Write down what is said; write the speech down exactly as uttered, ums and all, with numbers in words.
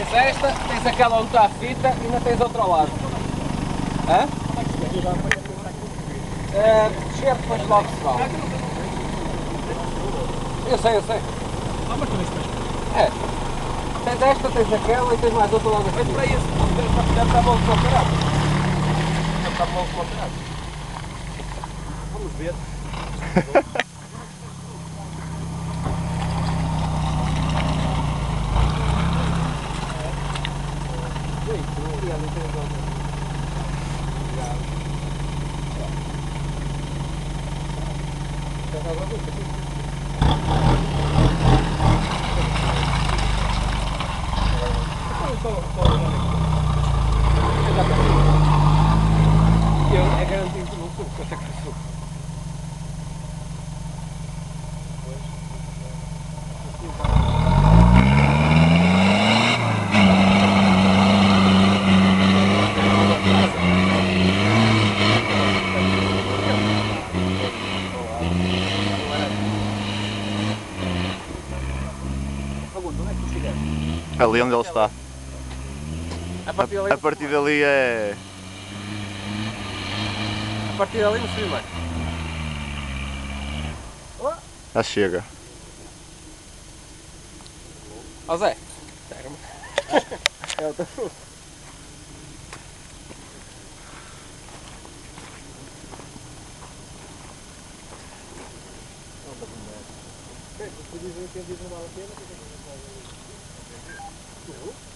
tens esta, tens aquela onde está a fita e ainda tens outra ao lado. Hã? Uh, descer depois logo se vai. Eu sei, eu sei. Ah, mas tu neste É. Tens esta, tens aquela e tens mais outra logo aqui. Mas para isso, já está bom com o caralho. Já está bom com o caralho. Vamos ver. É garantido que não subo, quanto é que subo? Ali onde ele está. A partir dali, A partir dali é... a partir dali não subi mais. Já chega. Ó Zé, pega-me. É o teu fruto. Se dizem que não vale a pena,